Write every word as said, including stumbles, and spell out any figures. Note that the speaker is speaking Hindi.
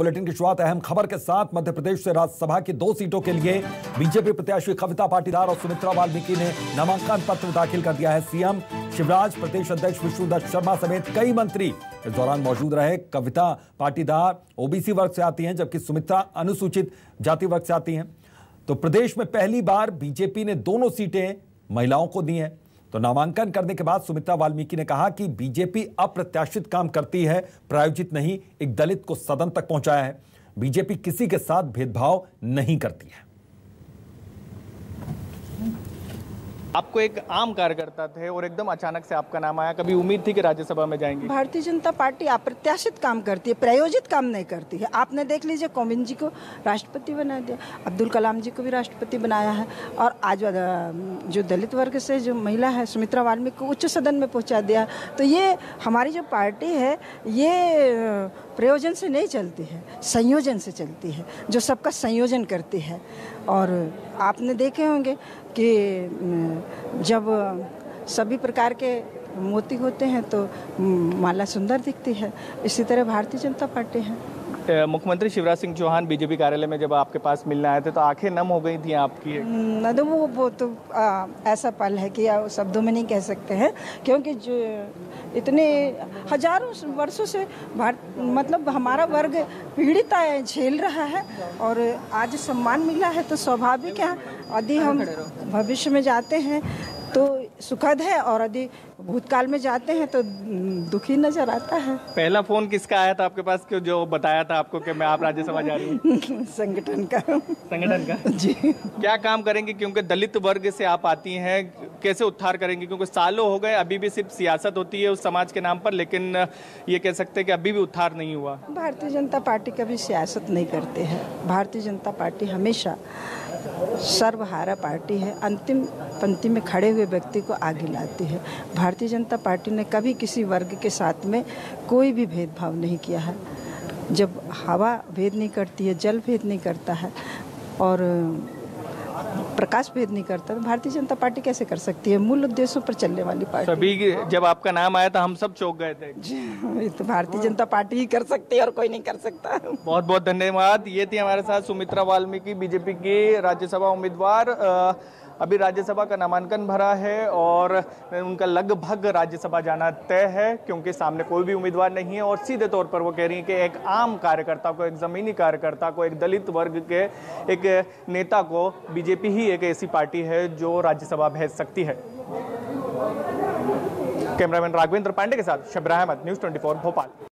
बुलेटिन की शुरुआत अहम खबर के साथ। मध्य प्रदेश से राज्यसभा की दो सीटों के लिए बीजेपी प्रत्याशी कविता पाटीदार और सुमित्रा वाल्मीकि ने नामांकन पत्र दाखिल कर दिया है। सीएम शिवराज, प्रदेश अध्यक्ष विष्णुदत्त शर्मा समेत कई मंत्री इस दौरान मौजूद रहे। कविता पाटीदार ओबीसी वर्ग से आती हैं, जबकि सुमित्रा अनुसूचित जाति वर्ग से आती हैं। तो प्रदेश में पहली बार बीजेपी ने दोनों सीटें महिलाओं को दी हैं। तो नामांकन करने के बाद सुमित्रा वाल्मीकि ने कहा कि बीजेपी अप्रत्याशित काम करती है, प्रायोजित नहीं। एक दलित को सदन तक पहुंचाया है। बीजेपी किसी के साथ भेदभाव नहीं करती है। आपको एक आम कार्यकर्ता थे और एकदम अचानक से आपका नाम आया, कभी उम्मीद थी कि राज्यसभा में जाएंगे? भारतीय जनता पार्टी अप्रत्याशित काम करती है, प्रायोजित काम नहीं करती है। आपने देख लीजिए, कोविंद जी को राष्ट्रपति बना दिया, अब्दुल कलाम जी को भी राष्ट्रपति बनाया है, और आज जो दलित वर्ग से जो महिला है सुमित्रा वाल्मीकि को उच्च सदन में पहुंचा दिया। तो ये हमारी जो पार्टी है ये प्रयोजन से नहीं चलती है, संयोजन से चलती है, जो सबका संयोजन करती है। और आपने देखे होंगे कि जब सभी प्रकार के मोती होते हैं तो माला सुंदर दिखती है। इसी तरह भारतीय जनता पार्टी है। मुख्यमंत्री शिवराज सिंह चौहान बीजेपी कार्यालय में जब आपके पास मिलने आए थे तो आंखें नम हो गई थी आपकी? न तो वो वो तो आ, ऐसा पल है कि शब्दों में नहीं कह सकते हैं, क्योंकि जो इतने हजारों वर्षों से भारत मतलब हमारा वर्ग पीड़ित झेल रहा है, और आज सम्मान मिला है तो स्वाभाविक है। यदि हम भविष्य में जाते हैं तो सुखद है, और यदि भूतकाल में जाते हैं तो दुखी नजर आता है। पहला फोन किसका आया था आपके पास, जो बताया था आपको कि मैं आप राज्यसभा जा रही हूँ? संगठन का। संगठन का जी। क्या काम करेंगे, क्योंकि दलित वर्ग से आप आती हैं, कैसे उद्धार करेंगे? क्योंकि सालों हो गए, अभी भी सिर्फ सियासत होती है उस समाज के नाम पर, लेकिन ये कह सकते हैं कि अभी भी उद्धार नहीं हुआ। भारतीय जनता पार्टी कभी सियासत नहीं करते हैं। भारतीय जनता पार्टी हमेशा सर्वहारा पार्टी है, अंतिम पंक्ति में खड़े हुए व्यक्ति को आगे लाती है। भारतीय जनता पार्टी ने कभी किसी वर्ग के साथ में कोई भी भेदभाव नहीं किया है। जब हवा भेद नहीं करती है, जल भेद नहीं करता है, और प्रकाश भेद नहीं करता, तो भारतीय जनता पार्टी कैसे कर सकती है? मूल उद्देश्यों पर चलने वाली पार्टी। सभी जब आपका नाम आया था हम सब चौंक गए थे। तो भारतीय जनता पार्टी ही कर सकती है और कोई नहीं कर सकता। बहुत बहुत धन्यवाद। ये थी हमारे साथ सुमित्रा वाल्मीकि, बीजेपी की राज्यसभा उम्मीदवार। अभी राज्यसभा का नामांकन भरा है और उनका लगभग राज्यसभा जाना तय है, क्योंकि सामने कोई भी उम्मीदवार नहीं है। और सीधे तौर पर वो कह रही हैं कि एक आम कार्यकर्ता को, एक जमीनी कार्यकर्ता को, एक दलित वर्ग के एक नेता को बीजेपी ही एक ऐसी पार्टी है जो राज्यसभा भेज सकती है। कैमरामैन राघवेंद्र पांडे के साथ Sabra Ahmad, news twenty four Bhopal.